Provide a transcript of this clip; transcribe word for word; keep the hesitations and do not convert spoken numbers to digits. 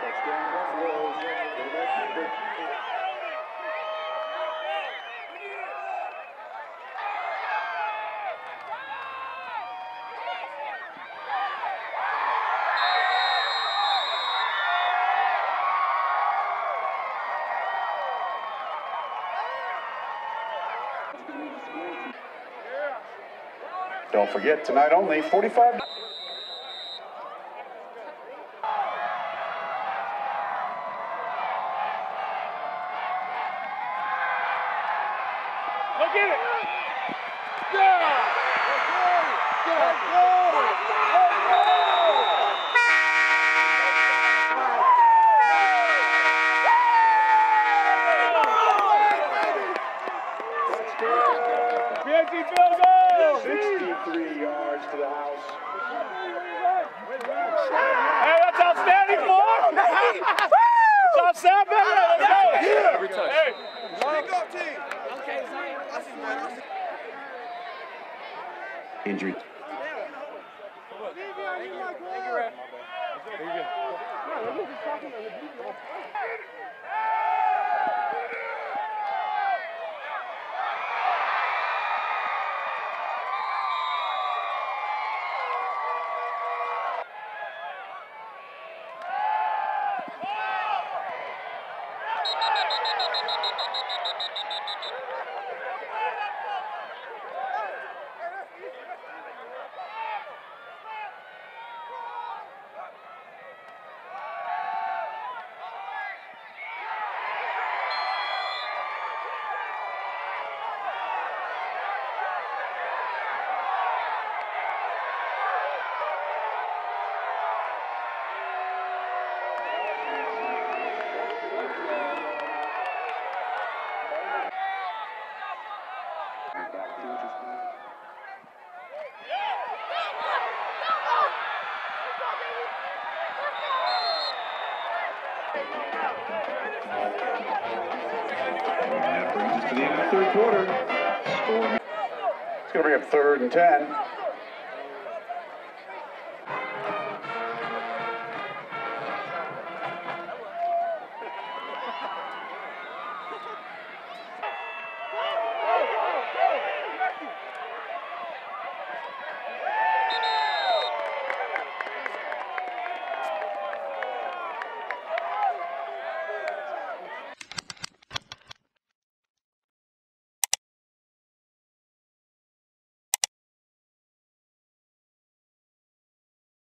Touchdown Buffaloes. Don't forget, tonight only, forty-five. Look at it! Yeah! Let's go! Let's go! Let's go! sixty-three yards to the house. Hey, that's outstanding, boy! It's outstanding, baby! Let's go! Yeah. Every touch. Hey! Pick up, team! Okay, injury. That brings us to the end of the third quarter. It's going to bring up third and ten.